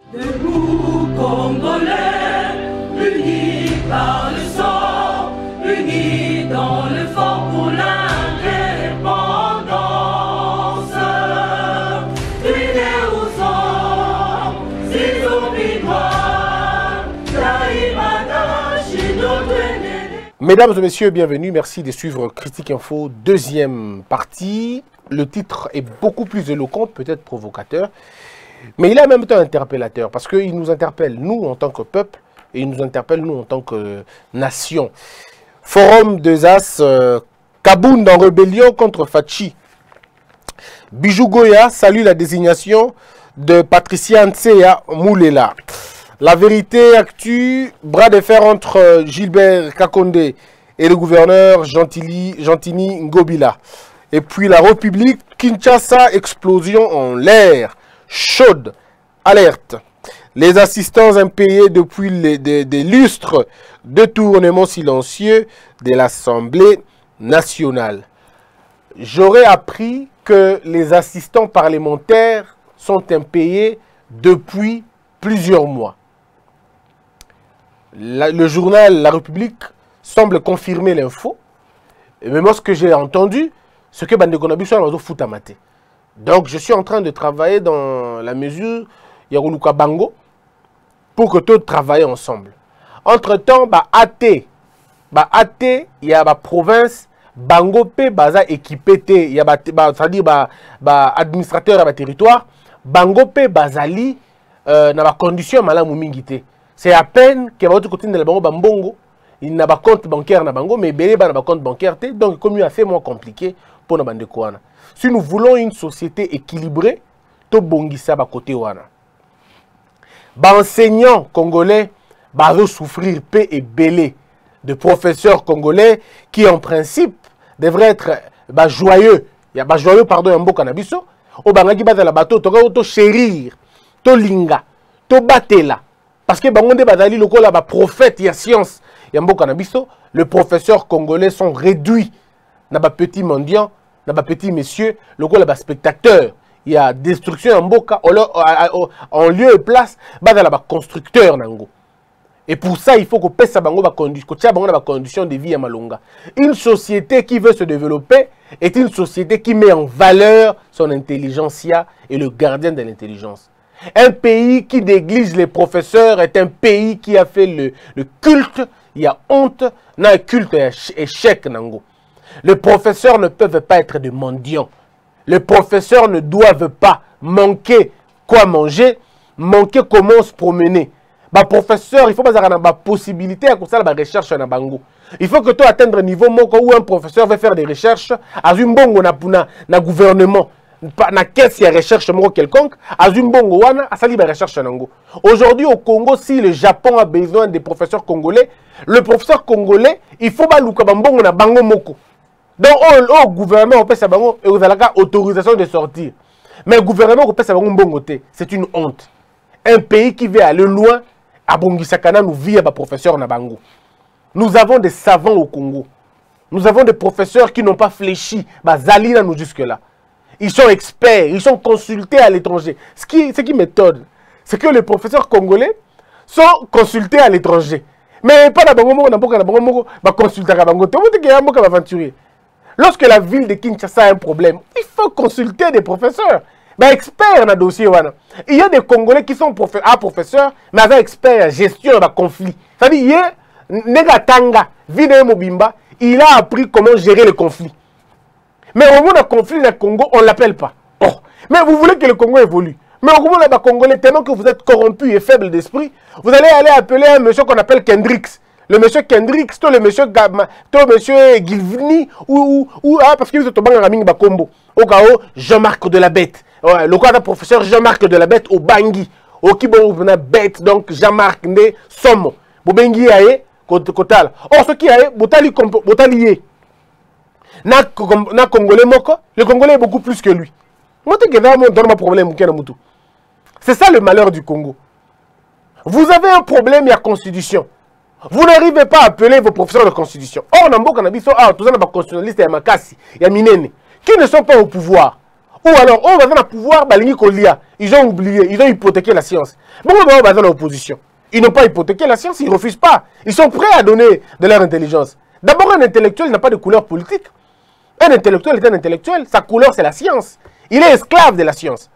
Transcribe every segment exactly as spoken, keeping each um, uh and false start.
Debout Congolais, unis par le sang, unis dans le fort pour l'indépendance. Unis aux hommes, ces zombies noirs, Taïmada, chez notre ennemi. Mesdames et messieurs, bienvenue. Merci de suivre Critique Info, deuxième partie. Le titre est beaucoup plus éloquent, peut-être provocateur. Mais il est en même temps interpellateur, parce qu'il nous interpelle, nous, en tant que peuple, et il nous interpelle, nous, en tant que nation. Forum des As, euh, Kabound en rébellion contre Fachi. Bijou Goya salue la désignation de Patricia Ntseya Moulela. La vérité actu, bras de fer entre Gilbert Kakonde et le gouverneur Gentili, Gentini Ngobila. Et puis la République, Kinshasa, explosion en l'air. Chaude, alerte. Les assistants impayés depuis les, des, des lustres, détournement silencieux de l'Assemblée nationale. J'aurais appris que les assistants parlementaires sont impayés depuis plusieurs mois. La, le journal La République semble confirmer l'info. Mais moi, ce que j'ai entendu, c'est que Bandekonabi soit dans le foot à mater. Donc, je suis en train de travailler dans la mesure Yaruluka Bango pour que tous travaillent ensemble. Entre-temps, bah, A T, bah, A T, il y a la province, Bango P, baza équipé, il y a, c'est-à-dire, bah, bah, administrateur à la territoire, Bango P, bazali, euh, dans la condition, malamu mingité. C'est à peine qu'il y a un côté de la Bango Bambongo, il n'a pas compte bancaire na Bango, mais il n'a pas compte bancaire, donc, comme il a fait moins compliqué pour nos bandes. Si nous voulons une société équilibrée, to bongisa ba côté wana. Ba enseignants congolais ba souffrir paix et belé de professeurs congolais qui en principe devraient être ba joyeux. Il y a ba joyeux pardon en boka na biso. O bangaki ba la bateau to to chérir, to linga, to batela. Parce que bangonde bazali lokola ba prophète ya science ya mboka na biso, les professeurs congolais sont réduits na ba petit mendiant. Dans petit monsieur, le coup là spectateur, il y a destruction en boca, en lieu et place, bah dans la constructeur nango. Et pour ça, il faut que pèse sa bango ba condition de vie à Malonga. Une société qui veut se développer est une société qui met en valeur son intelligentsia et le gardien de l'intelligence. Un pays qui néglige les professeurs est un pays qui a fait le, le culte, il y a honte, n'a un culte échec nango. Les professeurs ne peuvent pas être des mendiants. Les professeurs ne doivent pas manquer quoi manger, manquer comment se promener. Les professeurs, il faut pas avoir la possibilité de faire des recherches na bango. Il faut que tu atteignes un niveau où un professeur veut faire des recherches à un bongo na na gouvernement, na caisse de recherche quelconque, à un bongo wana à sali ba recherche nango. Aujourd'hui au Congo, si le Japon a besoin des professeurs congolais, le professeur congolais, il faut pas luka bongo na bango moko. Donc, au gouvernement, on peut savoir et vous avez l'autorisation de sortir. Mais le gouvernement, on peut savoir c'est une honte. Un pays qui veut aller loin, à Bongisakana, nous vit à professeur Nabango. Nous avons des savants au Congo. Nous avons des professeurs qui n'ont pas fléchi. Bah, Zalina nous jusque-là. Ils sont experts, ils sont consultés à l'étranger. Ce qui, ce qui m'étonne, c'est que les professeurs congolais sont consultés à l'étranger. Mais pas dans Bango, dans bah consulter à Bango. Tout le monde est aventurier. Lorsque la ville de Kinshasa a un problème, il faut consulter des professeurs. Ben, experts dans le dossier. Il y a des Congolais qui sont profe ah, professeurs, mais avec experts en gestion de conflit. C'est-à-dire, Negatanga, Vide Mobimba, il a appris comment gérer le conflit. Mais au moment d'un conflit dans le Congo, on ne l'appelle pas. Oh. Mais vous voulez que le Congo évolue. Mais au moment d'un Congolais, tellement que vous êtes corrompu et faible d'esprit, vous allez aller appeler un monsieur qu'on appelle Kendricks. Le monsieur Kendricks, le monsieur Gama, le monsieur Gilvini, ou, ou, ou ah, parce que vous êtes au Bangaming Bakombo. Au Gao, Jean-Marc de la Bête. Ouais, le cas d'un professeur Jean-Marc de la Bête au Bangui. Au Kibon, vous avez Bête, donc Jean-Marc de Somo. Bobengi aye, Kotal. Or, ce qui aye, Botali Botalié. Na Congolais Moko, le Congolais est beaucoup plus que lui. Moi, je vais donner un problème. C'est ça le malheur du Congo. Vous avez un problème, il y a constitution. Vous n'arrivez pas à appeler vos professeurs de constitution. Or, on a beaucoup de constitutionnalistes et Makassi, il y a Minene, qui ne sont pas au pouvoir. Ou alors, on va dans le pouvoir, ils ont oublié, ils ont hypothéqué la science. Bon, on va dans l'opposition. Ils n'ont pas hypothéqué la science, ils ne refusent pas. Ils sont prêts à donner de leur intelligence. D'abord, un intellectuel n'a pas de couleur politique. Un intellectuel est un intellectuel, sa couleur c'est la science. Il est esclave de la science.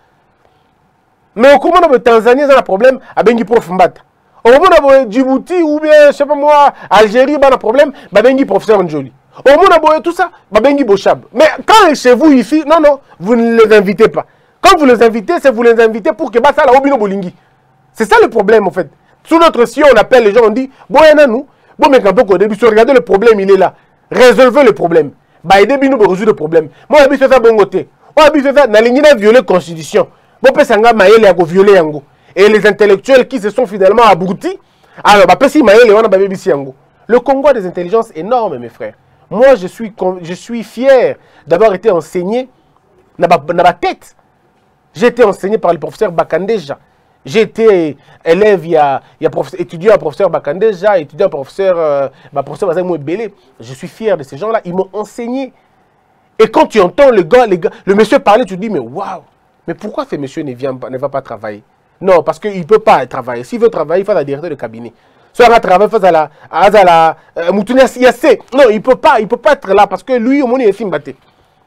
Mais au moment où Tanzanie a un problème, il prof Mbata. Au moment où Djibouti ou bien, je ne sais pas moi, Algérie a un problème, il y a professeur Njoli. Au moment où tout ça, il y a Bochab. Mais quand chez vous ici, non, non, vous ne les invitez pas. Quand vous les invitez, c'est vous les invitez pour que ça la Obino Bolingi. C'est ça le problème en fait. Sous notre si on appelle les gens, on dit, bon, il y a nous, bon, mais quand au début, regardez le problème, il est là. Résolvez le problème. Bah, il début nous résoudre le problème. Moi, je suis ça bon côté. Moi, je suis ça, na lingina violer la constitution. Bon, peut sanga maël a violer yango. Et les intellectuels qui se sont finalement abrutis, alors, bah, peut si maël on a baby yango. Le Congo a des intelligences énormes, mes frères. Moi, je suis, je suis fier d'avoir été enseigné dans ma tête. J'ai été enseigné par le professeur Bakandeja. J'ai été élève, il y a, il y a professeur, étudiant à professeur Bakandeja, étudiant à professeur, euh, bah, professeur Bazamou Belé. Je suis fier de ces gens-là. Ils m'ont enseigné. Et quand tu entends le gars, les gars, le monsieur parler, tu te dis, mais waouh, mais pourquoi ce monsieur ne, vient, ne va pas travailler? Non, parce qu'il ne peut pas travailler. S'il veut travailler, il faut la directeur de cabinet. Soit à travailler, il faut à la, à la, euh, non, il ne peut pas, il peut pas être là parce que lui, au moins, il est filmbaté.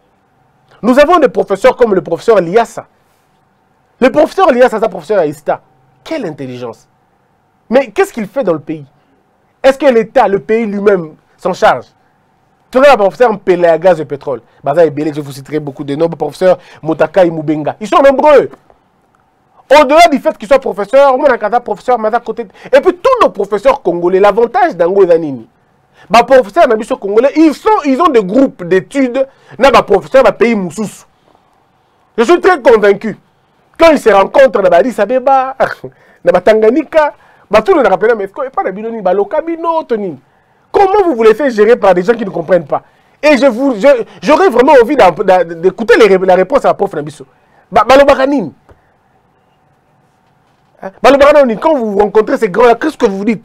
Nous avons des professeurs comme le professeur Liassa. Le professeur Liassa, c'est un professeur Aïsta. Quelle intelligence! Mais qu'est-ce qu'il fait dans le pays? Est-ce que l'État, le pays lui-même, s'en charge? Tu vois, le professeur Mpele à gaz et pétrole. Baza et Belé, je vous citerai beaucoup de noms. Professeur Motaka et Moubenga. Ils sont nombreux. Au-delà du fait qu'ils soient professeurs, on a un professeur à côté. Et puis tous nos professeurs congolais, l'avantage d'Ango et Zanini. Les professeurs congolais, ils, sont, ils ont des groupes d'études. Les professeurs dans le pays Moussous. Je suis très convaincu. Quand ils se rencontrent dans Addis Abeba, dans Tanganyika, tout le monde rappelle, mais pas de binoni, balokabino, Tony. Comment vous vous laissez gérer par des gens qui ne comprennent pas? Et je vous, j'aurais vraiment envie d'écouter la réponse à la prof Nabiso. Balobakanine. Balobakanine, quand vous rencontrez ces grands-là, qu'est-ce que vous dites?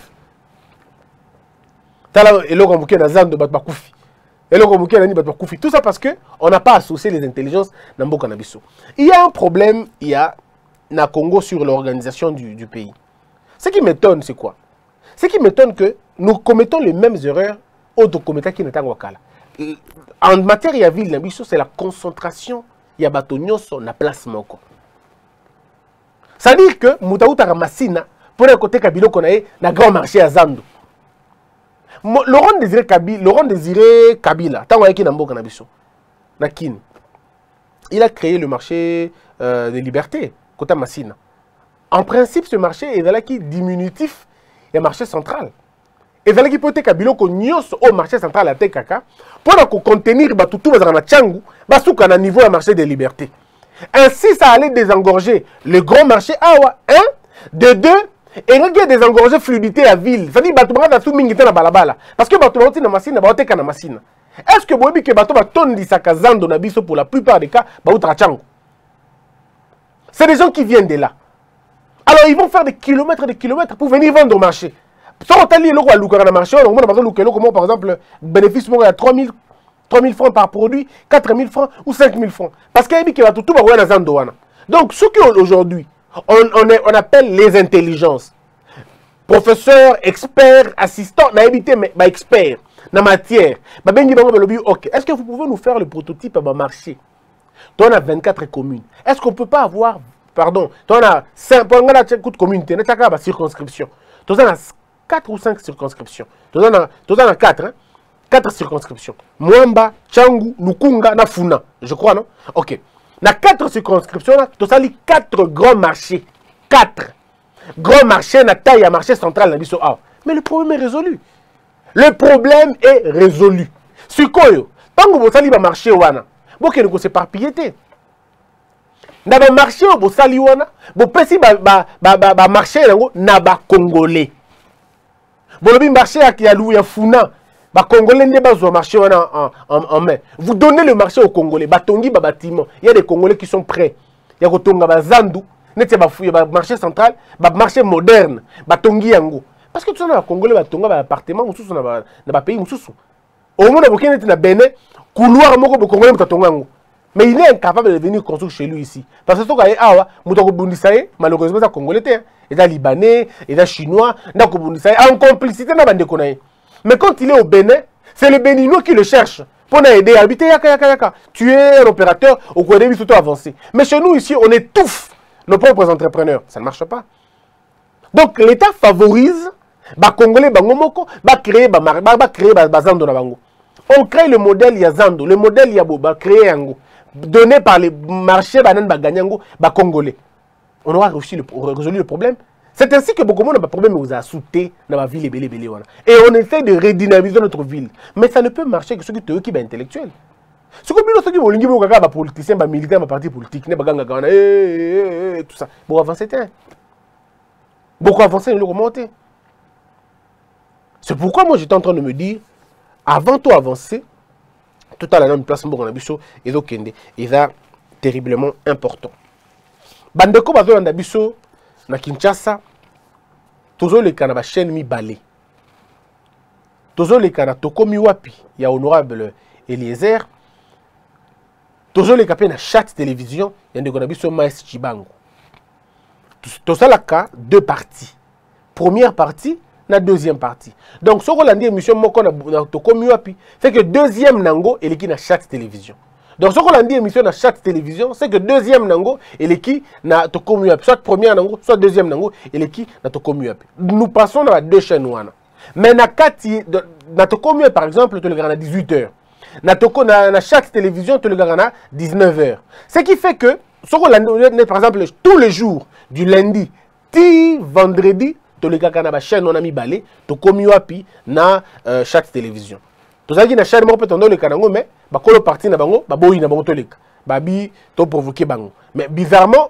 Tout ça parce qu'on n'a pas associé les intelligences dans Mboka Nabiso. Il y a un problème, il y a na Congo sur l'organisation du, du pays. Ce qui m'étonne, c'est quoi? Ce qui m'étonne que nous commettons les mêmes erreurs au documentaire qui n'est pas Wakala. En matière de ville, c'est la concentration, il y a batonio sur la place moko. Ça dit que Moutaouta Ramassina, pour le côté Kabilo qu'on a na grand marché à Zando. Laurent Désiré Kabila, Laurent Désiré Kabila, il a créé le marché euh, des libertés, côté Massina. En principe, ce marché est là qui diminutif, il y a un marché central. Et là qui peut être Kabila qu'on nyos au marché central à Tekaka pour contenir tout tout dans la Tchangou, basouka na niveau du marché des libertés. Ainsi, ça allait désengorger le grand marché Awa un, de deux. Et il y a des engorgés fluidité à ville. C'est-à-dire que les gens sont balabala. Parce que les gens sont dans machine, ils sont dans machine. Est-ce que vous savez que les gens sont dans pour la plupart des cas, c'est des gens qui viennent de là. Alors ils vont faire des kilomètres et des kilomètres pour venir vendre au marché. Si on t'a dit que le marché, par exemple, bénéfice de trois mille francs par produit, quatre mille francs ou cinq mille francs. Parce qu'il y a des gens qui sont dans la. Donc, ce qu'aujourd'hui, On, on, est, on appelle les intelligences. Professeur, expert, assistant, on a évité mais expert dans la matière. Ok, est-ce que vous pouvez nous faire le prototype à marché? Tu as vingt-quatre communes. Est-ce qu'on ne peut pas avoir, pardon, tu as cinq communes, tu as circonscription. Tu as quatre ou cinq circonscriptions. Tu as quatre, hein? quatre circonscriptions. Mwamba, Tchangou, Lukunga, Nafuna. Je crois, non? Ok. Dans quatre circonscriptions, tu as quatre grands marchés. Quatre grands marchés, na taille à marché central. Mais le problème est résolu. Le problème est résolu. Sur quoi? Tant que vous avez un marché, vous avez un s'éparpiller. Dans le marché, vous avez un marché, vous avez un Congolais. Vous avez un marché qui a loué un Funa. Les Congolais ne marché en, en, en main. Vous donnez le marché aux Congolais. Batongi, bâtiment. Il y a des Congolais qui sont prêts. Il y a Kotonga, Zandou. Il y a un marché central, un marché moderne. Batongi yango. Parce que tout ça, les Congolais, batonga, un appartement, dans un pays. Au moins, il y a un Bénin, couloir, les Congolais, batonga yango. Mais il est incapable de venir construire chez lui ici. Parce que ce qu'il y a, malheureusement, c'est Congolais, il est Libanais, il est Chinois, en complicité. Mais quand il est au Bénin, c'est le Béninois qui le cherche pour aider à habiter. Tu es un opérateur au coin de surtout avancé. Mais chez nous ici, on étouffe nos propres entrepreneurs. Ça ne marche pas. Donc l'État favorise les Congolais, va créer Zando na bango. On crée le modèle Yazando, le modèle Yaboba créé Yango, donné par les marchés banan baganyango ba Congolais. On aura réussi le, résolu le problème. C'est ainsi que beaucoup de problèmes nous a sauté dans la ville et on essaie de redynamiser notre ville. Mais ça ne peut marcher que ceux qui sont intellectuels. Ce que nous avons dit, c'est que les politiciens, les militaires, les partis politiques, les gens tout ça. Beaucoup avancer, beaucoup avancer, nous remonter. C'est pourquoi moi j'étais en train de me dire, avant tout avancer, tout à l'heure, une place pour Nabiso et Dokende, et ça terriblement important. Bandeko bazo Nabiso na Kinshasa, tozo le kana chaîne mi balé. Tozo le kana toko mi wapi, ya honorable Eliezer. Tozo le kapé na chat télévision, ya ndeko Nabiso Maes Chibango. Tout ça là deux parties. Première partie, la deuxième partie. Donc, ce qu'on a dit, émission Moko na toko miwapi, c'est que deuxième nango, elle est qui na chaque télévision. Donc, ce qu'on a dit, émission na chaque télévision, c'est que deuxième nango, elle est qui na toko miwapi. Soit première nango, soit deuxième nango, elle est qui na toko miwapi. Nous passons dans deux chaînes wana. Mais na kati, na toko miwapi, par exemple, tu le regardes à dix-huit heures. Na toko na chaque télévision, tu le regardes à dix-neuf heures. Ce qui fait que, ce qu'on a dit, par exemple, tous les jours, du lundi, ti vendredi, to le kaka na chaîne on a mis balé to komi wapi na euh, chaque télévision to zaki na chaîne mo peut tondo le kanango mais ba kolo parti na bango ba boyi na bango to leka ba bi to provoquer bango mais bizarrement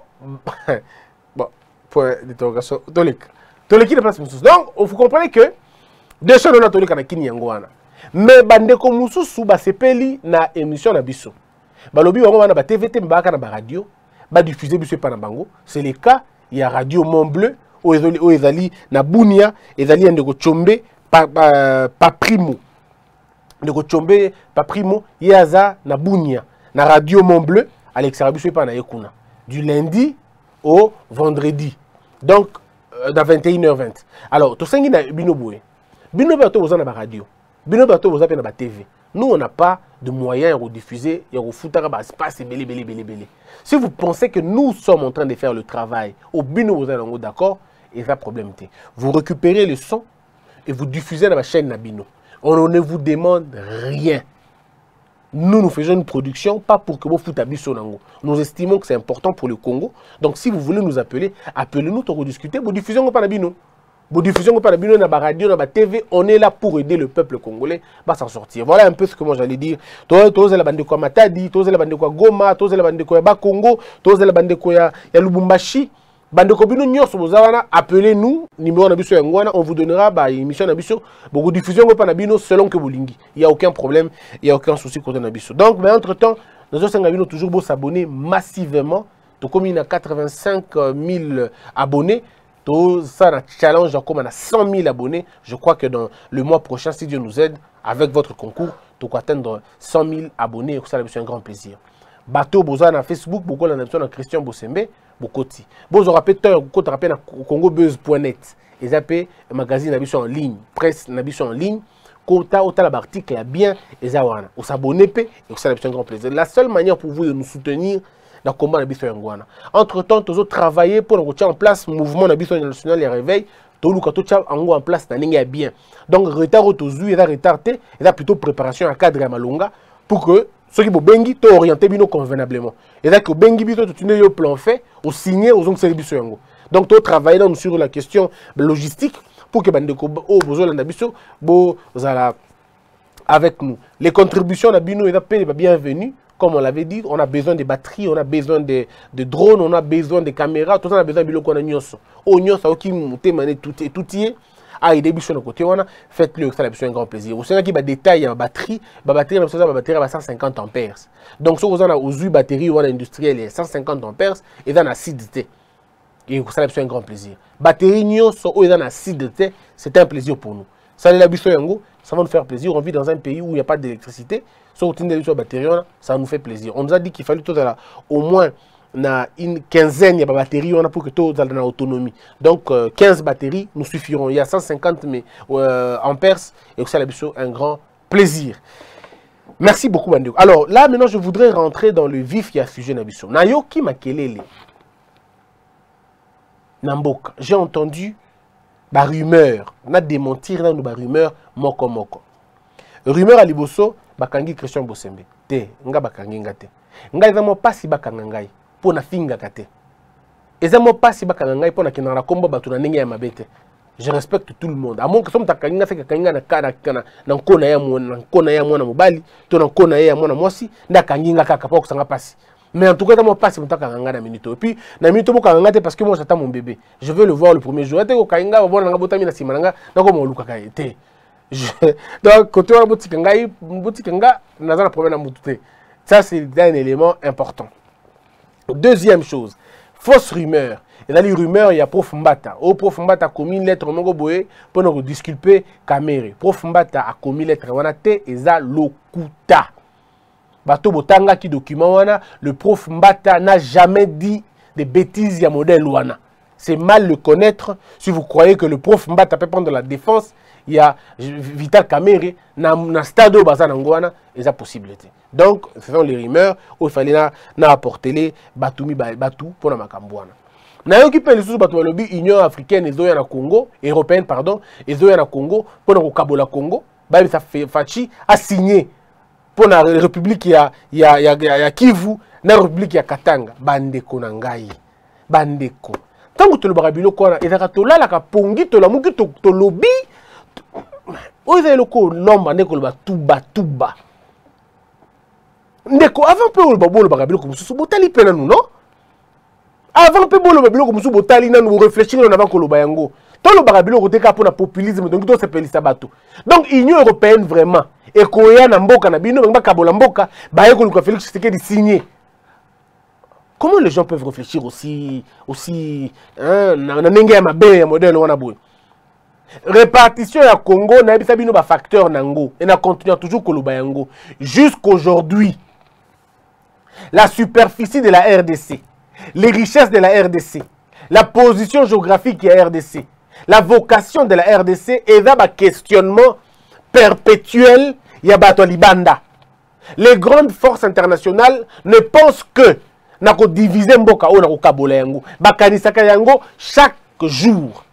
bon pour l'interrogation to leka to leki na place mususu. Donc vous comprenez que deux chaînes on a to leka na kini yango wana mais bande ko mususu ba sepeli na émission na biso ba lobi bango wana ba T V T mbaka na ba radio ba diffuser biso pa na bango. C'est le cas, il y a Radio Mont Bleu o ezali na Bunia ezali ndeko Chombe pa, pa, pa primo ndeko Chombe pa primo yaza na Bunia na Radio Mont Bleu Alex Rabiso pa na yekuna du lundi au vendredi, donc euh, dans vingt et une heures vingt. Alors to sengi na bino boye bino ba to boza na ba radio bino ba to boza pe na ba T V. Nous on n'a pas de moyens de diffuser et de foutre ba espace belé belé belé belé. Si vous pensez que nous sommes en train de faire le travail au bino boza nango, d'accord, et ça problème. Vous récupérez le son et vous diffusez dans la chaîne Nabino. On ne vous demande rien. Nous, nous faisons une production, pas pour que vous foutez Bisso Nango. Nous estimons que c'est important pour le Congo. Donc, si vous voulez nous appeler, appelez-nous pour rediscuter. Vous diffusez pas Nabino. Vous diffusez pas Nabino, dans la radio, dans la T V. On est là pour aider le peuple congolais à s'en sortir. Voilà un peu ce que moi j'allais dire. Tous la bande de quoi Matadi, tous la bande de quoi Goma, tous la bande de quoi Bakongo, tous la bande de quoi Lubumbashi. Appelez-nous, numéro Nabiso Yangwana, on vous donnera bah, émission Nabiso, beaucoup de diffusion selon que vous lingui. Il n'y a aucun problème, il n'y a aucun souci côté Nabiso. Donc, mais entre-temps, nous avons toujours beau s'abonner massivement. Tout comme il y a quatre-vingt-cinq mille abonnés, tout ça, un challenge comme on a cent mille abonnés. Je crois que dans le mois prochain, si Dieu nous aide, avec votre concours, tu peux atteindre cent mille abonnés. Ça, c'est un grand plaisir. Bateau Bozan à Facebook, beaucoup de gens Christian Bosembe, beaucoup de Bozo rappelle, quand rappelle à congo buzz point net, ils appellent magazine Nabiso en ligne, presse Nabiso en ligne, quand tu as l'article, il y a bien, ils ont on s'abonne et ça c'est un grand plaisir. La seule manière pour vous de nous soutenir dans le combat Nabiso Yangwana. Entre-temps, tu as travaillé pour mettre en place le mouvement Nabiso national et réveil. Tu as en place dans ligne bien. Donc retard au tozu, il a retardé, il a plutôt préparation à cadre à Malonga pour que ceux qui ont bengi, tu orienté convenablement. Et là, que bengi, tu as le plan fait, au signé aux ongles services. Donc, tu as travaillé sur la question logistique pour que les gens soient avec nous. Les contributions à Bino et bienvenue. Comme on l'avait dit, on a besoin de batteries, on a besoin de, de drones, on a besoin de caméras, tout ça, on a besoin de qu'on a nyoso. Oh, nyoso, qui monte, tout est tout y est. Ah, il y a des bichons de côté, faites-le, ça a un grand plaisir. Vous savez qu'il y a des détails, la batterie, la batterie, la batterie à cent cinquante ampères. Donc, si vous avez une batterie ou une industrielle, cent cinquante ampères, et dans l'acidité. Et ça a un grand plaisir. Batterie, ou dans l'acidité, c'est un plaisir pour nous. Ça va nous faire plaisir. On vit dans un pays où il n'y a pas d'électricité. Sur batterie, ça nous fait plaisir. On nous a dit qu'il fallait tout à au moins une quinzaine de batteries pour que tout soit en autonomie. Donc euh, quinze batteries nous suffiront. Il y a cent cinquante euh, ampères et ça a un grand plaisir. Merci beaucoup, Bandeko. Alors là, maintenant, je voudrais rentrer dans le vif qui a sujet Nabiso. Nayoki Makelele. Namboka. J'ai entendu la rumeur. On a démenti dans nos rumeurs moko moko. Rumeur à Liboso, bakangi Christian Bosembe. Te, nga bakangi ngate. Nga ezamo pasi bakanga ngai pour na finga kate. Ezamo pasi bakanga ngai pour na kinara kombo batu na ndenge ya mabete. Je respecte tout le monde. À moins que somme takanga c'est kanga na kana kana na nkona ya mwana nkona ya mwana mobali, to na nkona ya mwana mwasi, nda kanginga kaka pa kusanga pasi. Mais en tout cas, moi passe mon temps à la minute. Et puis, la minute parce que moi j'attends mon bébé. Je veux le voir le premier jour. Donc, côté la boutique ngai, boutique nga, n'a pas problème à monter. Ça c'est un élément important. Deuxième chose, fausse rumeur. Et dans les rumeurs, il y a Prof Mbata. Oh, Prof Mbata a commis une lettre au boye pour nous disculper Kamere. Prof Mbata a commis une lettre on a te eza lokuta. Bato botanga qui document wana, le prof Mbata n'a jamais dit des bêtises ya modèle wana. C'est mal le connaître. Si vous croyez que le prof Mbata peut prendre la défense, il y a Vital Kamere na na stade au bazan ngwana, et ça possibilité. Donc, ce sont les rumeurs où il fallait na na apporter les batumi batu pour na makambwana. Na yoki pe les sous batu lobby Union africaine et zoya na Congo, européenne pardon, et zoya na Congo pour na Kabola Congo, ba ça fait Fachi a signé pour la République ya ya ya ya Kivu na République ya Katanga bandeko na ngai bandeko tango to le barabilo kona ezaka to la la ka pongi to la muki to to lobby oza loko nomba ndeko ba tuba tuba ndeko avant pe le babolo barabilo ko mususu botali pena nous non avant pe bolo barabilo ko mususu botali na nous réfléchir on avant ko lo bayango to le barabilo ko teka pour na populisme donc to s'appelle sabato donc Union européenne vraiment et koya na mboka na bino ba kabola mboka ba yeko luka Félix Tshisekedi signé. Comment les gens peuvent réfléchir aussi aussi hein na ndenge ya mabe ya modèle wana boy. Répartition ya Congo na bisa bino ba facteur nango et na continuer toujours koloba yango jusqu'aujourd'hui. La superficie de la R D C, les richesses de la R D C, la position géographique de la R D C, la vocation de la R D C et là ba questionnement perpétuel Yabato Libanda. Les grandes forces internationales ne pensent que nako diviser mboka o nako kabola yango bakanisaka yango chaque jour.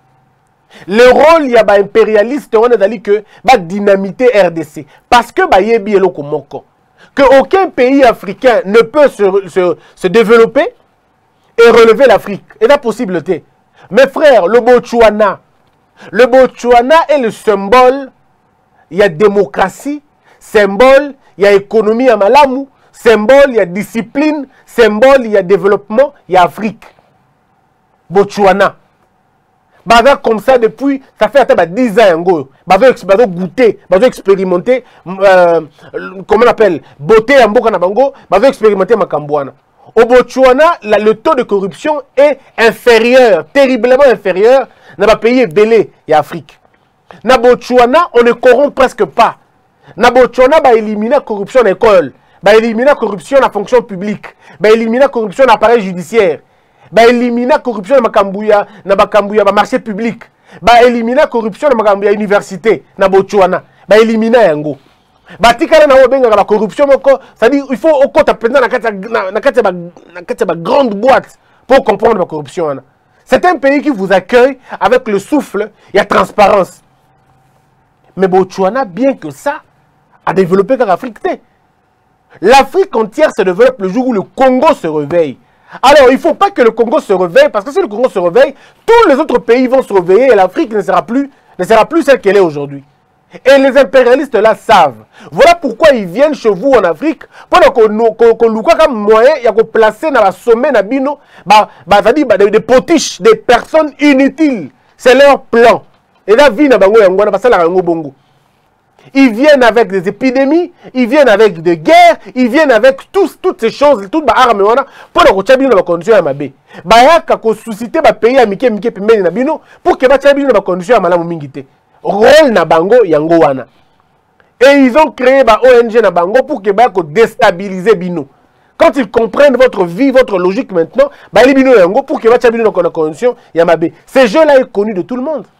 Le rôle ya ba impérialiste on a dit que ba dynamiter R D C parce que ba yebi eloko moko que aucun pays africain ne peut se, se, se développer et relever l'Afrique. Et la possibilité. Mes frères, le Botswana, le Botswana est le symbole. Il y a démocratie, symbole, il y a économie à Malamu, symbole, il y a discipline, symbole, il y a développement, il y a Afrique. Botswana. Baza comme ça depuis, ça fait à dix ans. Baza goûter, baza expérimenter, euh, comment on appelle, beauté en boka na bango, baza expérimenter makambouana. Au Botswana, la, le taux de corruption est inférieur, terriblement inférieur dans les pays belé et Afrique. Na Botswana, on ne corrompt presque pas. Na Botswana, ba éliminer la corruption à l'école, ba éliminer la corruption à la fonction publique, ba éliminer la corruption à l'appareil judiciaire, ba éliminer la corruption à Makambouya, na Bakambouya, ba marché public, ba éliminer la corruption à Makambouya université, na Botswana, ba éliminer yango. Ba tikala na obenga la corruption moko, ça dit il faut au compte prendre na kati na kati ba na kati ba grande boîte pour comprendre la corruption. C'est un pays qui vous accueille avec le souffle, il y a transparence. Mais Botswana, bien que ça, a développé qu'en Afrique. L'Afrique entière se développe le jour où le Congo se réveille. Alors, il ne faut pas que le Congo se réveille, parce que si le Congo se réveille, tous les autres pays vont se réveiller et l'Afrique ne sera plus, ne sera plus celle qu'elle est aujourd'hui. Et les impérialistes là savent. Voilà pourquoi ils viennent chez vous en Afrique, pour qu'on nous comme moyen, il y a qu'on placer dans la sommet, dans bino, bah, bah, ça dit, bah, des, des potiches, des personnes inutiles. C'est leur plan. Et là, ils viennent avec des épidémies, ils viennent avec des guerres, ils viennent avec tous, toutes ces choses, toutes les armes pour que les gens conditions à mabe. Bayaka ko susciter ba pays amike mike pembeni na bino pour que ba tchabino ba conditions à malamu mingité. rôle na bango yango wana. Et ils ont créé ba O N G na bango pour que ba ko déstabiliser bino. Quand ils comprennent votre vie, votre logique maintenant, ba li bino yango pour que ba tchabino na condition yamabe. Ce jeu là est connu de tout le monde.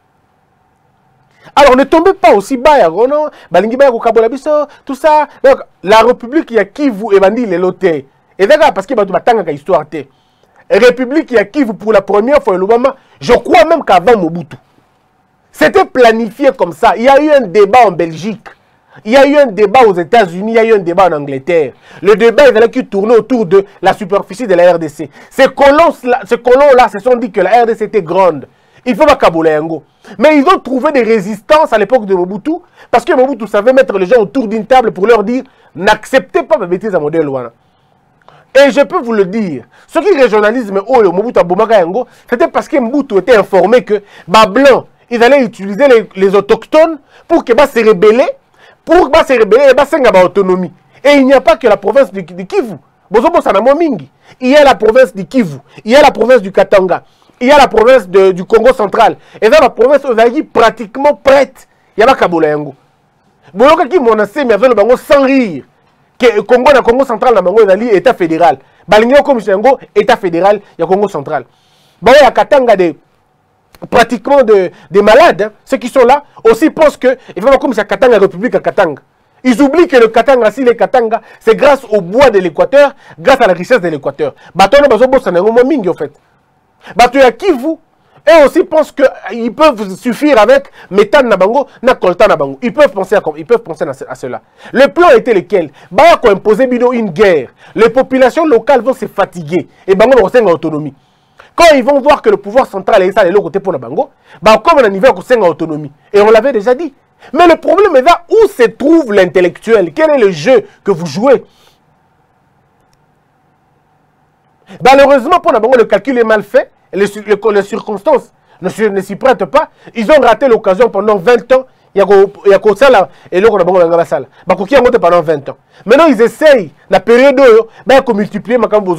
Alors ne tombez pas aussi bas, non, balingi ba ko kabola biso, tout ça. Donc la République ya Kivu et bandi les loté. Et d'accord parce que ba batanga ka histoire té. République ya Kivu pour la première fois Lubama, je crois même qu'avant Mobutu. C'était planifié comme ça. Il y a eu un débat en Belgique. Il y a eu un débat aux États-Unis. Il y a eu un débat en Angleterre. Le débat, il fallait qu'il tournait autour de la superficie de la R D C. Ces colons-là ces colons se sont dit que la R D C était grande. Il faut pas kabola yango. Mais ils ont trouvé des résistances à l'époque de Mobutu. Parce que Mobutu savait mettre les gens autour d'une table pour leur dire n'acceptez pas ma bêtise à modèle Wana. Et je peux vous le dire, ce qui régionalisme Oyo Mobutu Abomaka yango, c'était parce que Mobutu était informé que bah blanc, ils allaient utiliser les, les autochtones pour que bah se rebeller, pour bah se rebeller et bah senga bah autonomie. Et il n'y a pas que la province du, du Kivu. Il y a la province du Kivu, il y a la province du Katanga, il y a la province de, du Congo central. Et dans la province, vous avez pratiquement prête. Il y a pas Kabola yango. Boloka qui m'en a fait, mais avec le bango sans rire. Que Congo na Congo central na bango ezali état fédéral. Balingo comme Sengo état fédéral, il y a Congo central. Bah il y a Katanga des pratiquement de, des malades, hein. Ceux qui sont là aussi pensent que il va comme ça Katanga République à Katanga. Ils oublient que le Katanga, si les Katanga, c'est grâce au bois de l'Équateur, grâce à la richesse de l'Équateur. Batono bazo bossa na ngomo mingi en fait. Bato ya Kivu, eux aussi pensent qu'ils peuvent suffire avec méthane na bango, na coltan na bango. Ils peuvent penser à, ils peuvent penser à cela. Le plan était lequel? Bah ko imposer bino une guerre. Les populations locales vont se fatiguer et bango va senga autonomie. Quand ils vont voir que le pouvoir central est ça les côté pour la bango, bah comme on a niveau ko senga autonomie. Et on l'avait déjà dit. Mais le problème est là où se trouve l'intellectuel. Quel est le jeu que vous jouez? Malheureusement, pour la bango, le calcul est mal fait. Les, les, les circonstances ne, ne s'y prêtent pas. Ils ont raté l'occasion pendant vingt ans. Il y a que ça là. Et là, on a bango la salle. Bah, qui a monté pendant vingt ans. Maintenant, ils essayent, la période où ils ont multiplié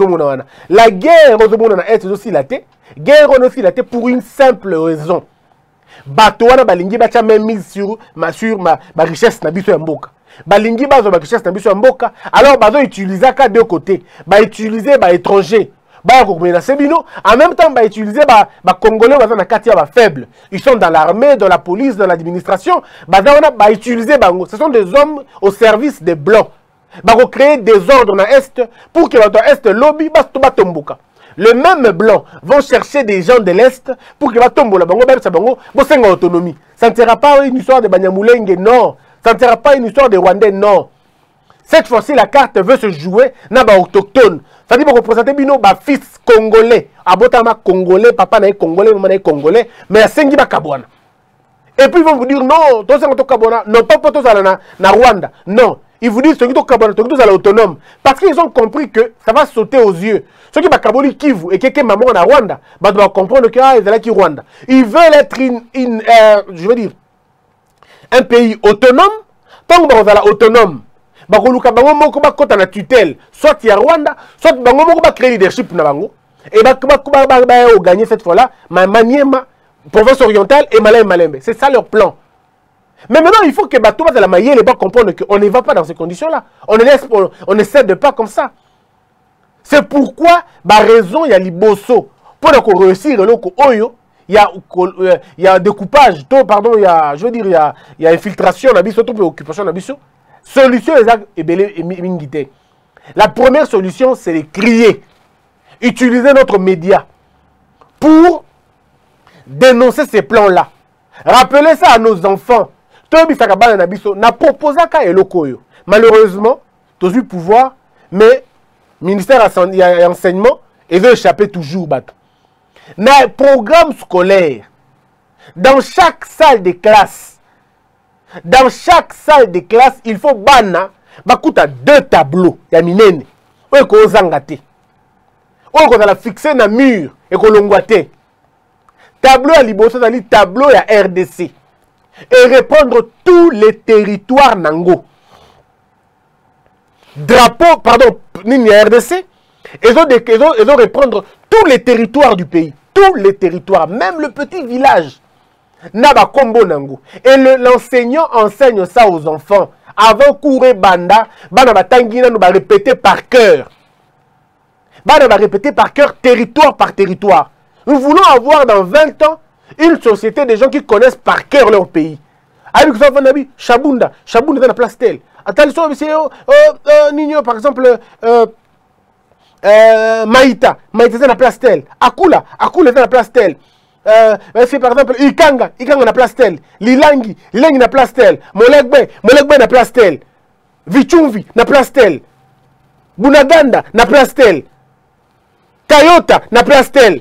la guerre est aussi la tête. Guerre aussi la tête pour une simple raison. Batoana balingi bacha même mise sur ma sur ma, ma richesse na biso ya mboka. Balingi bazo ba richesse na biso ya mboka. Alors bazo utiliser ka deux côtés. Ba utiliser ba étranger. Ba ko na sebino en même temps ba utiliser ba ba congolais bazo na katia ba faible. Ils sont dans l'armée, dans la police, dans l'administration. Ba na ba utiliser bango. Ce sont des hommes au service des blancs. Ba ko créer des ordres na est pour que dans est lobby ba to batomboka. Le même blanc vont chercher des gens de l'Est pour que va tomber la bango, bango, bosenga autonomie. Ça ne sera pas une histoire de Banyamulenge, non. Ça ne sera pas une histoire de Rwandais, non. Cette fois-ci, la carte veut se jouer na ba autochtone. Ça dit pour représenter bino ba fils congolais. Abotama congolais, papa na congolais, maman na congolais, mais à sengi ba kabwana. Et puis ils vont vous dire non, tous ces kabwana, non pas pour tous na na Rwanda, non. Ils vous disent que tous à l'autonome. Parce qu'ils ont compris que ça va sauter aux yeux. Ceux qui Kaboli Kivu et quelqu'un maman en Rwanda, bah doivent comprendre que ah, ils sont là qui Rwanda. Ils veulent être une, une euh, je veux dire, un pays autonome. Tant que vous êtes autonome, bah vous bango moko ba kota na tutelle, soit il y a Rwanda, soit bango moko ba créer leadership na bango. Et bah ba ba ba gagner cette fois-là, ma Maniema, province orientale et Malem Malembe. C'est ça leur plan. Mais maintenant, il faut que Batou de la Maïe les bas comprendre qu'on ne va pas dans ces conditions-là. On ne laisse, on, on ne cède pas comme ça. C'est pourquoi, bah raison, il y a l'Ibosso. Pour qu'on réussisse, il y a, il y a découpage, pardon, il y a, je veux dire, il y a, il y a infiltration, occupation, solution est la première solution, c'est de crier, utiliser notre média pour dénoncer ces plans-là. Rappelez ça à nos enfants. Malheureusement, tous eu pouvoir, mais ministère de l'enseignement, ils veut échapper toujours. Dans le programme scolaire, dans chaque salle de classe, dans chaque salle de classe, il faut bana, bakuta deux tableaux, ya minene, ou ko zangate, ou ko la fixer na mur et ko longwate. Tableau à Liboso, c'est tableau à R D C. Et répondre tous les territoires nango. Drapeau, pardon, ni R D C. Ils ont, des, ils, ont, ils ont répondre tous les territoires du pays. Tous les territoires, même le petit village. na ba kombo nango. Et l'enseignant enseigne ça aux enfants. Avant courir banda, bana ba tangina nous va répéter par cœur. Bana va répéter par cœur, territoire par territoire. Nous voulons avoir dans vingt ans une société de gens qui connaissent par cœur leur pays. Avec ça, Chabunda, Chabunda est dans la place telle. Attention, Nino, par exemple, euh, euh, Maïta, Maïta est dans la place telle. Akula, Akula est dans la place telle. Euh, c'est par exemple Ikanga, Ikanga dans la place telle. Lilangi, Lilangi dans la place telle. Molegbe, Molegbe dans la place telle. Vichumvi dans la place telle. Bunaganda dans la place telle. Kayota dans la place telle.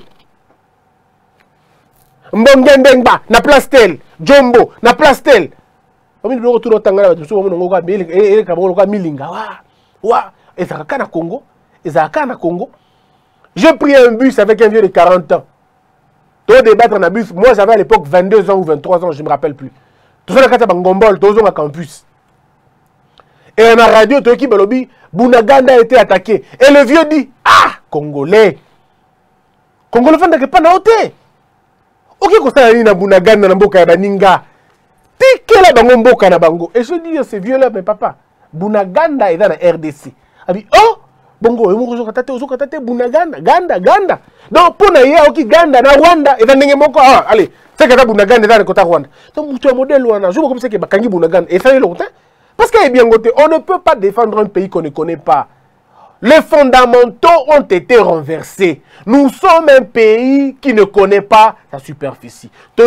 Mbongendengba na place tel, Jombo na place tel. Omi biloko tout tangana ba so mongo ka milinga e ka mongo ka milinga wa. Wa, et ça ka na Congo, et ça ka na Congo. J'ai pris un bus avec un vieux de quarante ans. Tout débattre na bus, moi j'avais à l'époque vingt-deux ans ou vingt-trois ans, je me rappelle plus. Tout ça na kata bangombol, tout ça na campus. Et à la radio tout qui belobi Bunaganda a été attaqué et le vieux dit ah, Congolais. Congolais fanda ke pas na hauteur. Ok, comme ça, il y a Bunaganda na mboka ya baninga. Tikela bango mboka na bango. Et je dis, c'est vieux là, mais papa, Bunaganda est dans la R D C. Il dit, oh, bongo, il y a katate, ozo katate, Bunaganda, Ganda, Ganda. Donc, pour na ya oki Ganda na Rwanda, et dans le moko, ah, allez, c'est que Bunaganda est dans le côté Rwanda. Donc, tu as un modèle Rwanda. Je vois comme c'est que Bakangi Bunaganda. Et ça, il est longtemps. Parce qu'il est bien goûté. On ne peut pas défendre un pays qu'on ne connaît pas. Les fondamentaux ont été renversés. Nous sommes un pays qui ne connaît pas sa superficie. Nous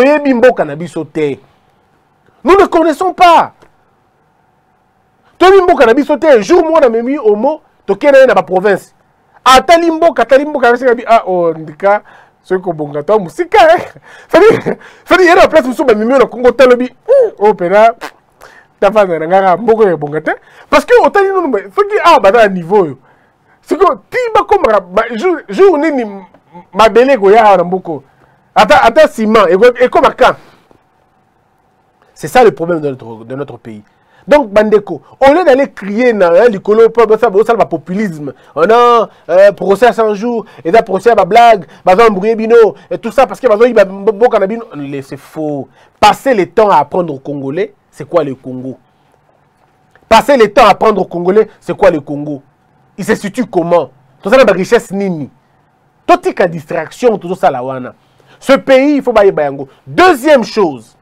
ne connaissons pas. Un jour, moi, je mis au mot, je suis dans la province. Atalimbo, Katalimbo, ah, oh, ndika, ce que bon gâteau, musique, ça dit, ça dit, il y a la place où je suis au Congo, Talobi, oh, pena, t'as pas de regard, bon gâteau, parce que, au Talimbo, ce qui a un niveau. C'est que tu vas comme jour ni ma belle goya ramboko. Attends attends ciment et comme quand. C'est ça le problème de notre de notre pays. Donc Bandeko, au lieu d'aller crier dans l'écolo ça ça va populisme. On a euh, procès à cent jours et da procès à blague, bazan brouiller bino et tout ça parce que bazan il va beaucoup na bino, c'est faux. Passer le temps à apprendre au Congolais, c'est quoi le Congo? Passer le temps à apprendre au Congolais, c'est quoi le Congo? Il se situe comment? Tout ça, la richesse nini. Tout est qu'à distraction, tout ça, la wana. Ce pays, il faut bailler bayango. Deuxième chose,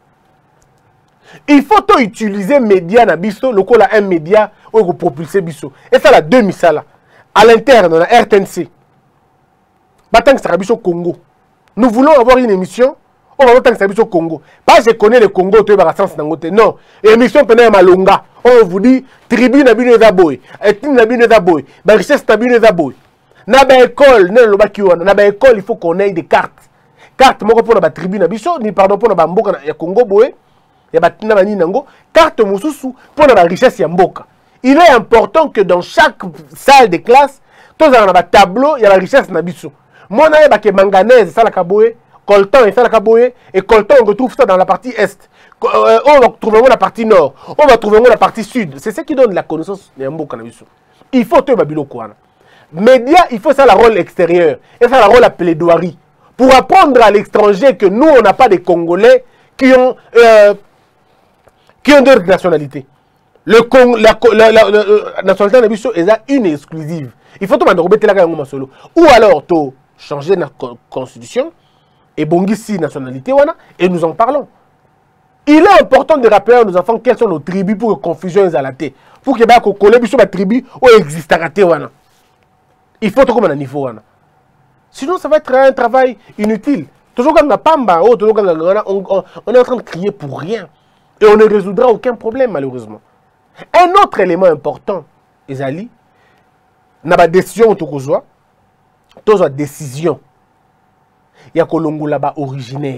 il faut utiliser média na biso, le col a un média où il faut propulser biso. Et ça, la deux misala. À l'interne, on a R T N C. Batang sera biso Congo. Nous voulons avoir une émission. On va voir au Congo. Pas je connais le Congo, tu vas sens d'angote. Non. Émission pendant Malonga. On vous dit tribu na bino zaboy, ethnie na bino zaboy, ba richesse na bino zaboy. Na ba école, na lo ba kiwana, na ba école, il faut qu'on ait des cartes. Carte moko pour na ba tribu na biso, ni pardon pour na ba mboka ya Congo boy, ya ba tina ba ninango, carte mususu pour na ba richesse ya mboka. Il est important que dans chaque salle de classe, tous on a ba tableau, il y a la richesse na biso. Moi na ba ke manganèse ça la kaboye. Coltan et ça la Kaboye, et Coltan on retrouve ça dans la partie est. Euh, on va trouver la partie nord, on va trouver la partie sud. C'est ce qui donne la connaissance de Mbo Cannabis. Il faut te babilo quoi. Média, il faut ça la rôle extérieur, et ça la rôle à plaidoirie. Pour apprendre à l'étranger que nous on n'a pas des Congolais qui ont euh, qui ont d'autres nationalités. Le Cong la, la, la, la, la nationalité de Nabiso est une exclusive. Il faut te remettre la gamme solo. Ou alors tu changer la constitution. Et Bongisi nationalité, wana, et nous en parlons. Il est important de rappeler à nos enfants quelles sont nos tribus pour que confusion est à la tête. Pour que les collègues sur la tribu où existe à la tête. Il faut tout comme un niveau. Wana. Sinon, ça va être un travail inutile. Toujours quand on a pamba, on, on, on est en train de crier pour rien. Et on ne résoudra aucun problème, malheureusement. Un autre élément important, Ezali, n'a pas de décision, tout soit, tout décision. Il y a Kolongo là-bas originaire.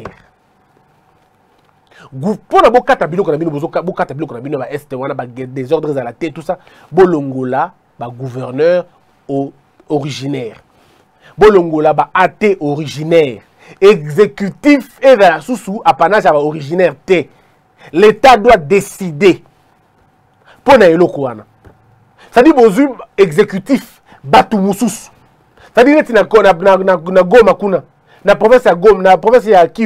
Pour la bokata bilo kana bino bozoka bokata bilo kana bino ba est wana ba des ordres à la tête tout ça. Bolongo là ba gouverneur au originaire. Bolongo là ba athée originaire. Exécutif et la sous apanage ba originaire T. L'État doit décider. Pour na eloko wana. Ça dit bozum exécutif batu mususu. Ça dit neti na na na goma kuna. Na province ya Goma, na province ya Kivu.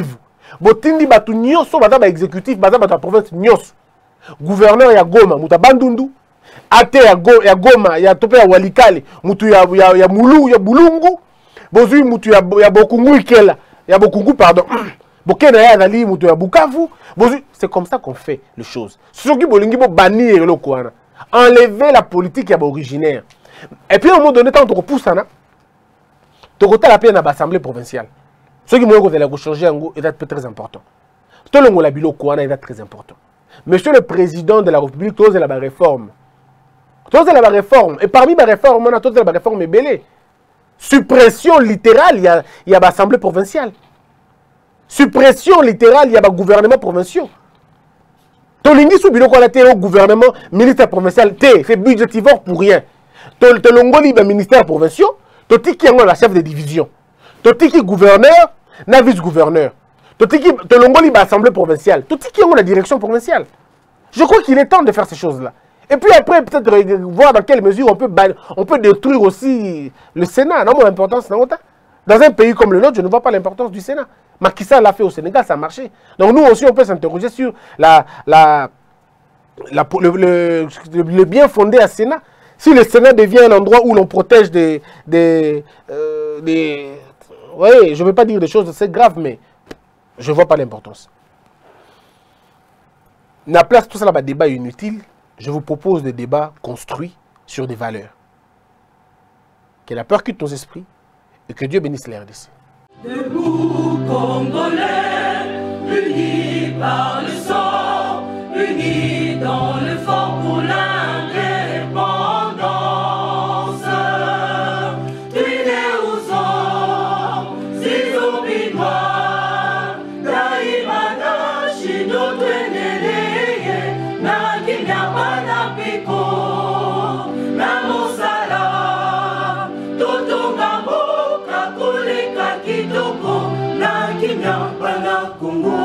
botindi batu nyonso baza ba exécutif baza batu ya province nyonso gouverneur ya Goma muta bandundu ate ya, go, ya Goma ya tope ya Walikale mutu ya, ya, ya Mulu ya Bulungu bozui mutu ya, ya Bokungu Ikela ya Bokungu pardon bokena ya nali mutu ya Bukavu bozui c'est comme ça qu'on fait les choses soki bolingi bo bannir le kwana enlever la politique ya ba originaire et puis à un moment donné tant qu'on pousse na tokota la paix na l'assemblée provinciale ce qui moyen que changer en gros est très important tout le monde la bilo kwana est très important. Monsieur le Président de la République, tous la réforme. Tous la réforme. Et parmi les réformes, on a tous la réforme belée. Suppression littérale, il y a, il y a l'Assemblée provinciale. Suppression littérale, il y a le gouvernement provincial. Tolingi sous bilo qu'on a au gouvernement militaire provincial, c'est budgétivore pour rien. Tolongoli le ministère provincial, totiki la chef de division. Totiki gouverneur, na vice-gouverneur. Tolongoli l'Assemblée provinciale. Totiki la direction provinciale. Je crois qu'il est temps de faire ces choses-là. Et puis après, peut-être voir dans quelle mesure on peut, on peut détruire aussi le Sénat. Non, mon importance, non, dans un pays comme le nôtre, je ne vois pas l'importance du Sénat. Macky Sall l'a fait au Sénégal, ça a marché. Donc nous aussi, on peut s'interroger sur la, la, la, le, le, le bien fondé à Sénat. Si le Sénat devient un endroit où l'on protège des... des, euh, des oui, je ne veux pas dire des choses assez graves, mais je ne vois pas l'importance. La place, tout ça là, débat inutile. Je vous propose des débats construits sur des valeurs. Que la peur quitte nos esprits et que Dieu bénisse la R D C. Debout Congolais, unis par le sang, unis dans le fort pour l'indépendance. Tués aux hommes, si obinois, Daimana, Chino, Tueneleye, Nakinyabana Piko, Namosala, Totongambo, Kakuleka Kitoko, Nakinyabana Kongo.